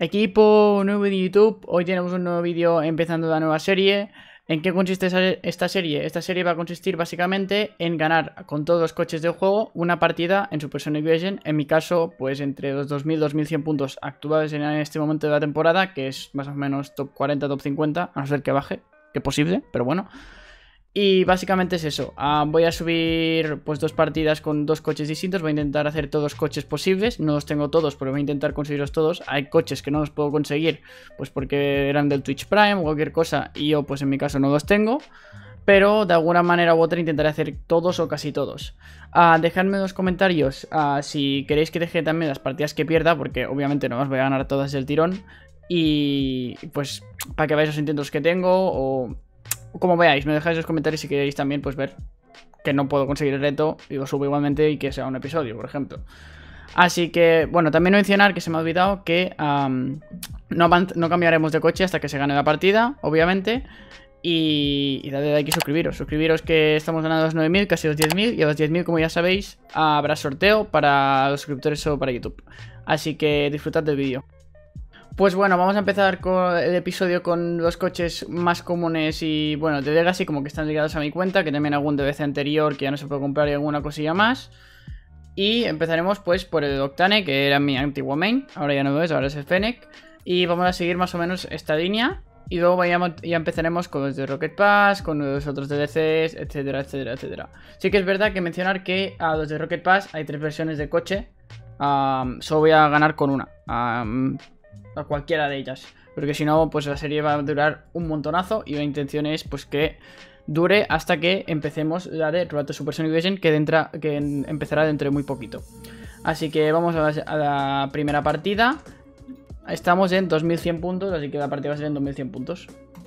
Equipo, nuevo vídeo de YouTube. Hoy tenemos un nuevo vídeo empezando la nueva serie. ¿En qué consiste esta serie? Esta serie va a consistir básicamente en ganar con todos los coches del juego una partida en Super Sonic Racing. En mi caso, pues entre los 2000 y 2100 puntos actuales en este momento de la temporada, que es más o menos top 40, top 50, a no ser que baje, que es posible, pero bueno. Y básicamente es eso. Voy a subir pues 2 partidas con 2 coches distintos. Voy a intentar hacer todos los coches posibles. No los tengo todos, pero voy a intentar conseguirlos todos. Hay coches que no los puedo conseguir pues porque eran del Twitch Prime o cualquier cosa, y yo pues en mi caso no los tengo. Pero de alguna manera u otra intentaré hacer todos o casi todos. Dejadme en los comentarios si queréis que deje también las partidas que pierda, porque obviamente no las voy a ganar todas del tirón. Y pues para que veáis los intentos que tengo o como veáis, me dejáis en los comentarios si queréis también pues ver que no puedo conseguir el reto y lo subo igualmente y que sea un episodio, por ejemplo. Así que, bueno, también mencionar que se me ha olvidado que no cambiaremos de coche hasta que se gane la partida, obviamente. Y dadle like y suscribiros. Suscribiros que estamos ganando los 9000, casi los 10.000. Y a los 10.000, como ya sabéis, habrá sorteo para los suscriptores o para YouTube. Así que disfrutad del vídeo. Pues bueno, vamos a empezar con el episodio con los coches más comunes y, bueno, de Legacy, como que están ligados a mi cuenta, que también algún DBC anterior que ya no se puede comprar y alguna cosilla más. Y empezaremos pues por el Octane, que era mi antiguo main, ahora ya no lo es, ahora es el Fennec. Y vamos a seguir más o menos esta línea. Y luego ya empezaremos con los de Rocket Pass, con los otros DLCs, etcétera, etcétera, etcétera. Sí que es verdad que mencionar que a los de Rocket Pass hay 3 versiones de coche. Solo voy a ganar con una. A cualquiera de ellas, porque si no pues la serie va a durar un montonazo y la intención es pues que dure hasta que empecemos la de Road Super Sonic Racing, que empezará dentro de muy poquito. Así que vamos a la primera partida. Estamos en 2100 puntos, así que la partida va a ser en 2100 puntos.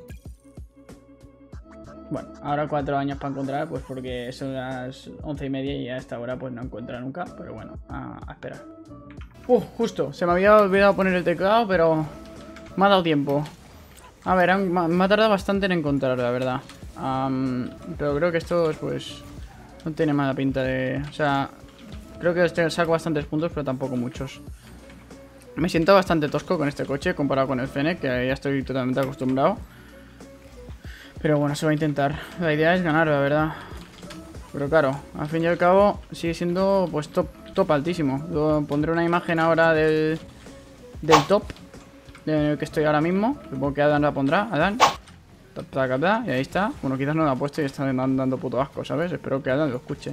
Bueno, ahora 4 años para encontrar, pues porque son las 11:30 y a esta hora pues no encuentra nunca, pero bueno, a esperar. Justo, se me había olvidado poner el teclado, pero me ha dado tiempo. A ver, me ha tardado bastante en encontrar, la verdad. Pero creo que esto, pues, no tiene mala pinta de... O sea, creo que saco bastantes puntos, pero tampoco muchos. Me siento bastante tosco con este coche comparado con el Fennec, que ya estoy totalmente acostumbrado. Pero bueno, se va a intentar. La idea es ganar, la verdad. Pero claro, al fin y al cabo sigue siendo pues top altísimo. Yo pondré una imagen ahora del top en el que estoy ahora mismo. Supongo que Adán la pondrá. Adán. Y ahí está. Bueno, quizás no la ha puesto y está dando puto asco, ¿sabes? Espero que Adán lo escuche.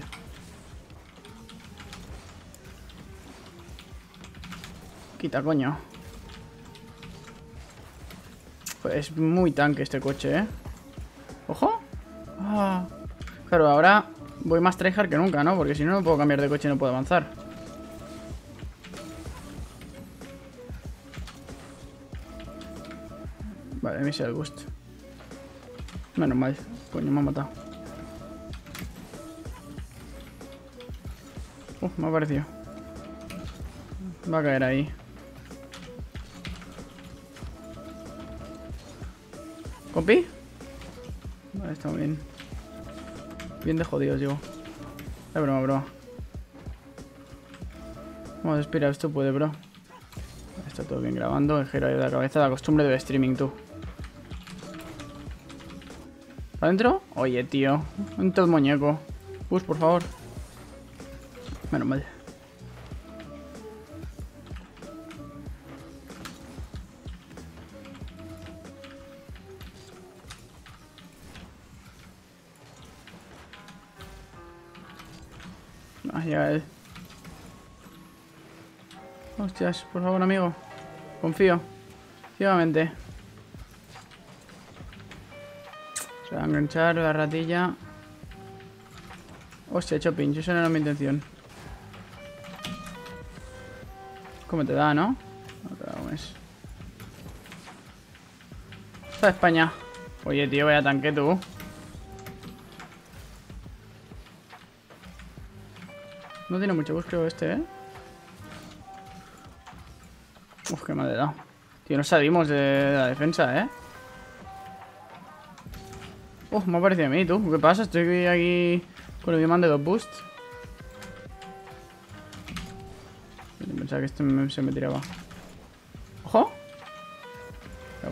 Quita, coño. Pues es muy tanque este coche, ¿eh? ¡Ojo! Claro, ahora voy más tryhard que nunca, ¿no? Porque si no, no puedo cambiar de coche y no puedo avanzar. Vale, missile boost. Menos mal. Coño, me ha matado. Me ha parecido. Va a caer ahí. ¿Compi? Vale, está muy bien. Bien de jodidos, digo. Es broma, bro. Vamos a esperar, esto puede, bro. Está todo bien grabando. El giro de la cabeza, la costumbre del streaming, tú. ¿Para adentro? Oye, tío. Vente el muñeco. Push, por favor. Menos mal. Llega él. Hostias, por favor, amigo. Confío. Ciegamente. Se va a enganchar la ratilla. Hostia, he hecho pincho. Esa no era mi intención. ¿Cómo te da, no? No te da un mes. Está España. Oye, tío, vaya tanque tú. No tiene mucho bus, creo, este, ¿eh? Uf, qué mal he dado. Tío, no salimos de la defensa, ¿eh? Me ha parecido a mí, tú. ¿Qué pasa? Estoy aquí con el diamante de 2 boosts. Pensaba que este se me tiraba. ¡Ojo!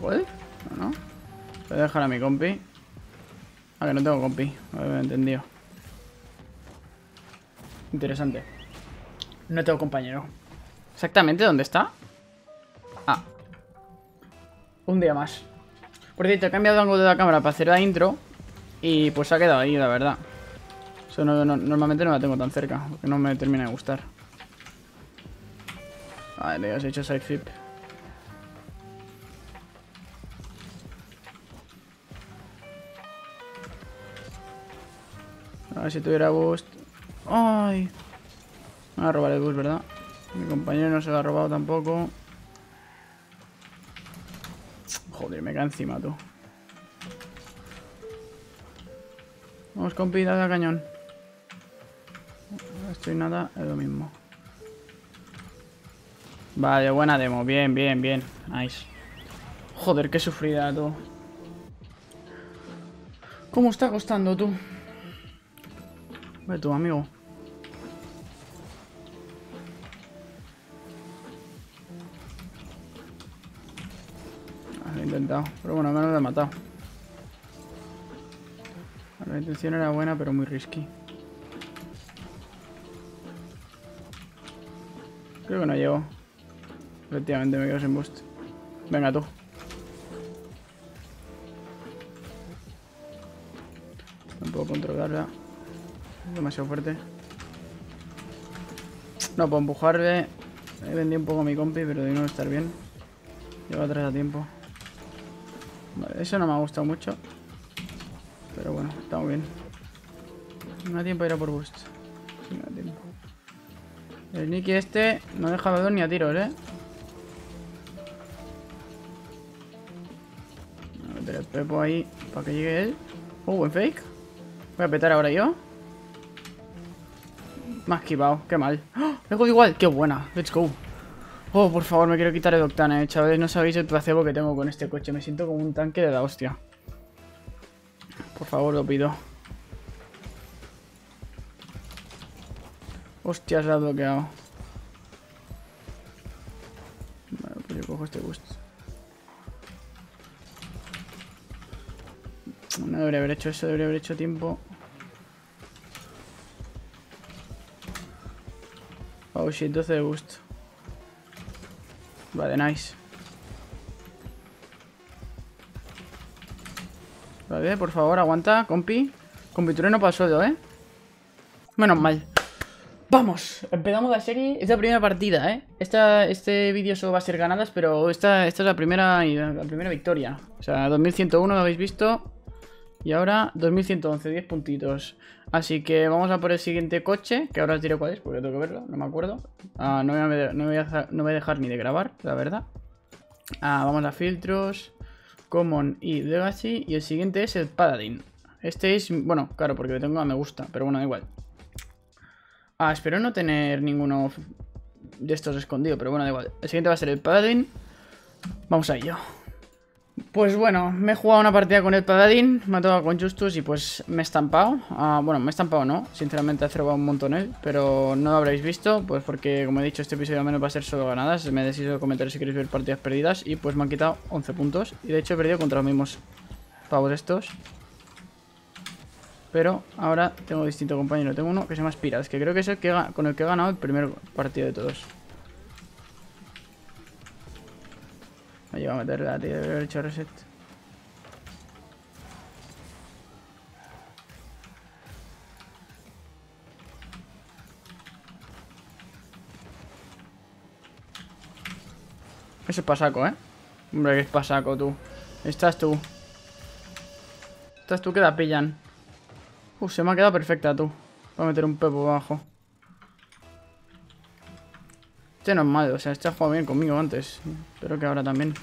¿Golf? No, no. Voy a dejar a mi compi. Ah, que no tengo compi. No lo he entendido. Interesante. No tengo compañero. ¿Exactamente dónde está? Ah. Un día más. Por cierto, he cambiado el ángulo de la cámara para hacer la intro. Y pues se ha quedado ahí, la verdad. Eso normalmente no la tengo tan cerca, porque no me termina de gustar. Vale, ya has hecho side flip. A ver si tuviera boost. ¡Ay! Me va a robar el boost, ¿verdad? Mi compañero no se lo ha robado tampoco. Joder, me cae encima, tú. Vamos, compi, dale al cañón. No estoy nada, es lo mismo. Vale, buena demo. Bien, bien, bien. Nice. Joder, qué sufrida, tú. ¿Cómo está costando, tú? Ve tu amigo. Lo he intentado. Pero bueno, al menos lo he matado. La intención era buena, pero muy risky. Creo que no llego. Efectivamente, me quedo sin boost. Venga, tú. No puedo controlarla. Es demasiado fuerte. No puedo empujarle. He vendido un poco a mi compi, pero de no estar bien. Llego atrás a tiempo. Vale, eso no me ha gustado mucho. Pero bueno, está muy bien. No da tiempo a ir a por boost. Sí, no da tiempo. El Nicky este no deja de ver ni a tiros, ¿eh? Voy a meter el Pepo ahí para que llegue él. Oh, buen fake. Voy a petar ahora yo. Me ha esquivado, qué mal. ¡Oh! Le hago igual, qué buena. Let's go. Oh, por favor, me quiero quitar el octane, chavales. No sabéis el placebo que tengo con este coche. Me siento como un tanque de la hostia. Por favor, lo pido. Hostia, se ha bloqueado. Vale, pues yo cojo este boost. No debería haber hecho eso, debería haber hecho tiempo. Oh shit, 12 de boost. Vale, nice. Vale, por favor, aguanta, compi. Compitureno para el suelo, ¿eh? Menos mal. Vamos, empezamos la serie. Es la primera partida, ¿eh? Este vídeo solo va a ser ganadas, pero esta es la primera victoria. O sea, 2101 lo habéis visto. Y ahora 2111, 10 puntitos. Así que vamos a por el siguiente coche, que ahora os diré cuál es, porque tengo que verlo, no me acuerdo. No voy a dejar ni de grabar, la verdad. Vamos a filtros, Common y Legacy. Y el siguiente es el Paladin. Este es, bueno, claro, porque lo tengo a me gusta, pero bueno, da igual. Espero no tener ninguno de estos escondido, pero bueno, da igual. El siguiente va a ser el Paladin. Vamos a ello. Pues bueno, me he jugado una partida con el Paladin, me ha tocado con Justus y pues me he estampado. Bueno, me he estampado no, sinceramente he robado un montón él, pero no lo habréis visto, pues porque como he dicho este episodio al menos va a ser solo ganadas. Me decís en los comentarios si queréis ver partidas perdidas y pues me han quitado 11 puntos. Y de hecho he perdido contra los mismos pavos estos. Pero ahora tengo distinto compañero, tengo uno que se llama Spirals, que creo que es el que con el que he ganado el primer partido de todos. Me ha llegado a meterla, tío, debería haber hecho reset. Eso es pasaco, ¿eh? Hombre, que es pasaco, tú. Estás tú. Estás tú que la pillan. Se me ha quedado perfecta, tú. Voy a meter un pepo abajo. Este no es malo, o sea, este ha jugado bien conmigo antes. Espero que ahora también.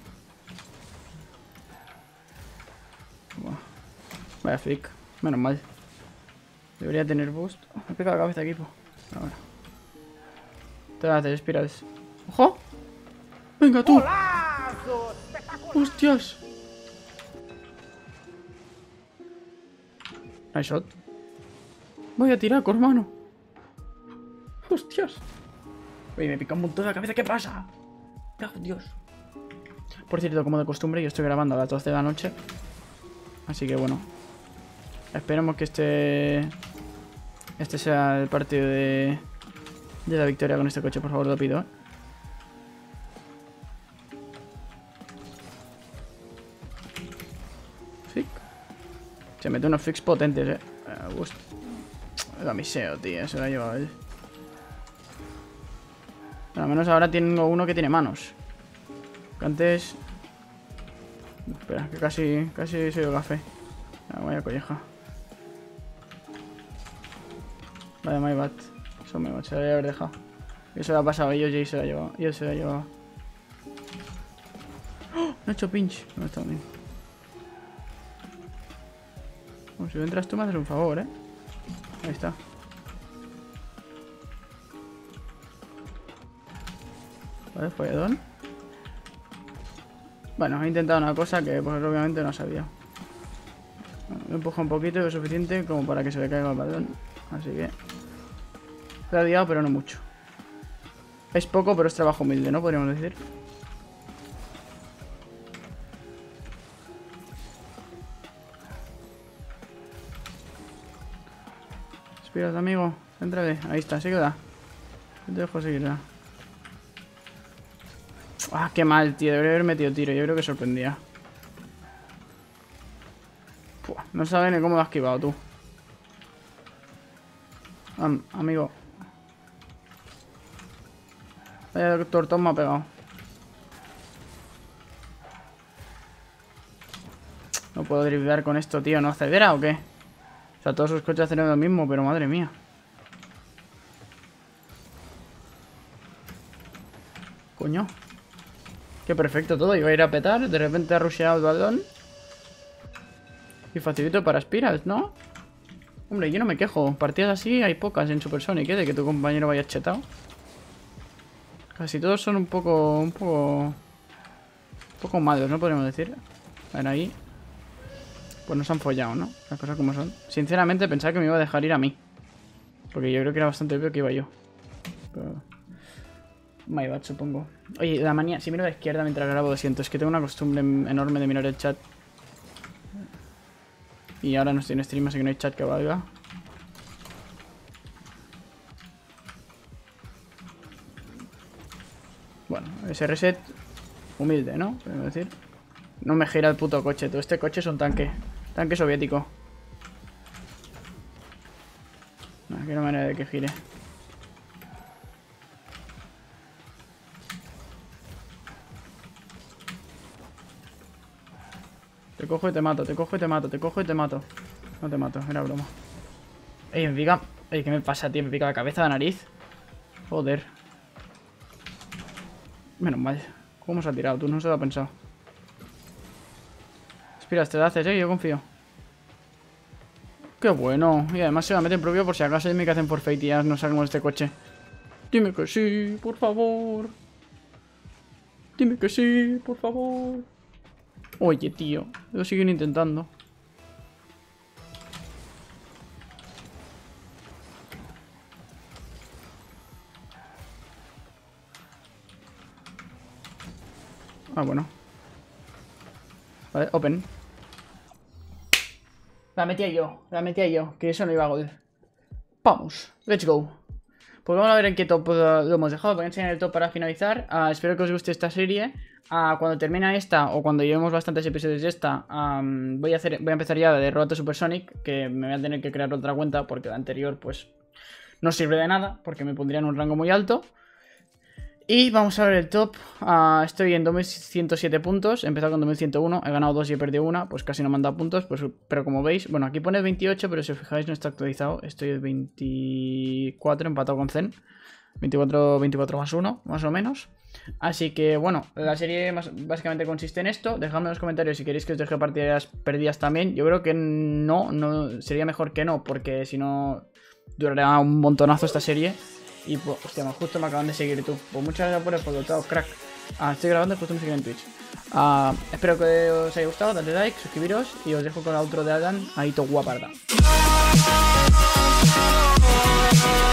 Vaya flick, menos mal. Debería tener boost. Me pega la cabeza, equipo. Ahora. Te vas a hacer Spirals. ¡Ojo! ¡Venga tú! ¡Hostias! Nice shot. Voy a tirar, hermano. ¡Hostias! Oye, me pica un montón la cabeza, ¿qué pasa? ¡Cago en Dios! Por cierto, como de costumbre, yo estoy grabando a las 12 de la noche. Así que bueno. Esperemos que este sea el partido de la victoria con este coche, por favor, lo pido, ¿eh? Fic. Se mete unos fix potentes, ¿eh? Me gusta. El amiseo, tío, se lo ha llevado él. Al menos ahora tengo uno que tiene manos. Que antes... Espera, que casi soy el café. Vaya colleja. Vaya Mybat. Eso me se lo voy a haber dejado. Y se lo ha pasado, y Jay se lo ha llevado. Y él se lo ha llevado. ¡Oh! Me ha hecho pinch. No está bien. Bueno, si entras tú me haces un favor, ¿eh? Ahí está. Vale, folladón. Bueno, he intentado una cosa que pues obviamente no sabía. Bueno, me empuja un poquito y lo suficiente como para que se le caiga el balón. Así que... Se ha liado, pero no mucho. Es poco, pero es trabajo humilde, ¿no? Podríamos decir. Espírate, amigo. Entrale. Ahí está, se queda. Te dejo seguirla. Ah, qué mal, tío. Debería haber metido tiro. Yo creo que sorprendía. Puah, no sabes ni cómo lo has esquivado tú. Amigo. Vaya tortón me ha pegado. No puedo driblar con esto, tío. ¿No acelera o qué? O sea, todos sus coches hacen lo mismo, pero madre mía. Coño. Qué perfecto todo. Iba a ir a petar. De repente ha rusheado el balón. Y facilito para Spirals, ¿no? Hombre, yo no me quejo. Partidas así hay pocas en Supersonic, ¿eh? De que tu compañero vaya chetado. Casi todos son un poco malos, ¿no? Podríamos decir. A ver, ahí. Pues nos han follado, ¿no? Las cosas como son. Sinceramente pensaba que me iba a dejar ir a mí. Porque yo creo que era bastante obvio que iba yo. Pero... My bad, supongo. Oye, la manía... Si miro a la izquierda mientras grabo, lo siento. Es que tengo una costumbre enorme de mirar el chat. Y ahora no estoy en stream, así que no hay chat que valga. Bueno, ese reset humilde, ¿no? Podemos decir. No me gira el puto coche, tú. Este coche es un tanque. Tanque soviético. No, aquí no hay manera de que gire. Te cojo y te mato, te cojo y te mato, te cojo y te mato. No te mato, era broma. Ey, me pica... Ey, ¿qué me pasa, tío? Me pica la cabeza, la nariz. Joder. Menos mal. ¿Cómo se ha tirado? Tú no se lo has pensado. Espera, te lo haces, yo confío. Qué bueno. Y además se la mete en propio por si acaso dime que hacen por fate y ya no salgamos de este coche. Dime que sí, por favor. Dime que sí, por favor. Oye, tío. Lo siguen intentando. Ah, bueno. Vale, open. La metía yo, que eso no iba a gol. Vamos, let's go. Pues vamos a ver en qué top lo hemos dejado. Voy a enseñar el top para finalizar. Espero que os guste esta serie. Cuando termine esta, o cuando llevemos bastantes episodios de esta, voy a empezar ya de Road to Supersonic, que me voy a tener que crear otra cuenta, porque la anterior, pues, no sirve de nada, porque me pondría en un rango muy alto. Y vamos a ver el top. Estoy en 2107 puntos. He empezado con 2101. He ganado 2 y he perdido 1. Pues casi no me han dado puntos. Pues, pero como veis, bueno, aquí pone 28, pero si os fijáis no está actualizado. Estoy en 24, empatado con Zen. 24 más 1, más o menos. Así que bueno, la serie básicamente consiste en esto. Dejadme en los comentarios si queréis que os deje partidas perdidas también. Yo creo que no, sería mejor que no, porque si no durará un montonazo esta serie. Y pues, hostia, justo me acaban de seguir tú. Pues muchas gracias por el follow, chao, crack. Estoy grabando y justo me siguen en Twitch. Espero que os haya gustado, dadle like, suscribiros y os dejo con la outro de Alan, ahí todo guaparda.